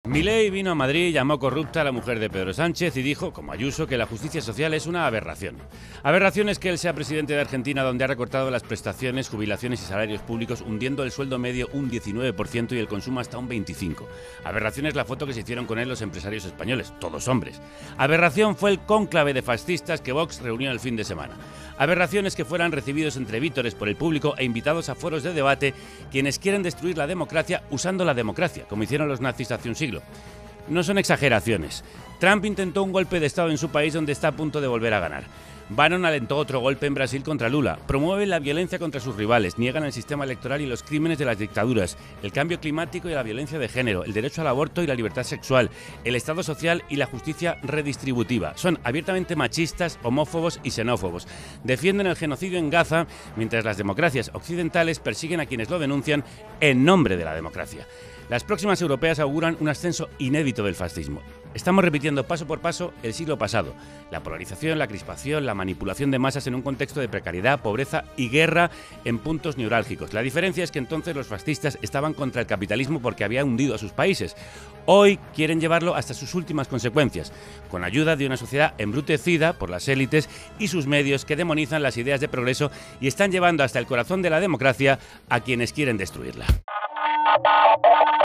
Milei vino a Madrid, llamó corrupta a la mujer de Pedro Sánchez y dijo, como Ayuso, que la justicia social es una aberración. Aberración es que él sea presidente de Argentina, donde ha recortado las prestaciones, jubilaciones y salarios públicos, hundiendo el sueldo medio un 19% y el consumo hasta un 25%. Aberración es la foto que se hicieron con él los empresarios españoles, todos hombres. Aberración fue el cónclave de fascistas que Vox reunió el fin de semana. Aberración es que fueran recibidos entre vítores por el público e invitados a foros de debate quienes quieren destruir la democracia usando la democracia, como hicieron los nazis hace un siglo. No son exageraciones. Trump intentó un golpe de Estado en su país donde está a punto de volver a ganar. Bannon alentó otro golpe en Brasil contra Lula. Promueven la violencia contra sus rivales, niegan el sistema electoral y los crímenes de las dictaduras, el cambio climático y la violencia de género, el derecho al aborto y la libertad sexual, el Estado social y la justicia redistributiva. Son abiertamente machistas, homófobos y xenófobos. Defienden el genocidio en Gaza, mientras las democracias occidentales persiguen a quienes lo denuncian en nombre de la democracia. Las próximas europeas auguran un ascenso inédito del fascismo. Estamos repitiendo paso por paso el siglo pasado. La polarización, la crispación, la manipulación de masas en un contexto de precariedad, pobreza y guerra en puntos neurálgicos. La diferencia es que entonces los fascistas estaban contra el capitalismo porque había hundido a sus países. Hoy quieren llevarlo hasta sus últimas consecuencias, con ayuda de una sociedad embrutecida por las élites y sus medios que demonizan las ideas de progreso y están llevando hasta el corazón de la democracia a quienes quieren destruirla.